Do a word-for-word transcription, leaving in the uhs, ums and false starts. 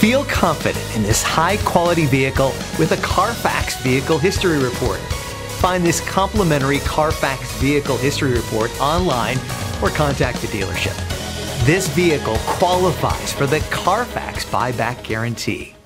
Feel confident in this high-quality vehicle with a CarFax Vehicle History Report. Find this complimentary CarFax Vehicle History Report online or contact the dealership. This vehicle qualifies for the CarFax Buyback Guarantee.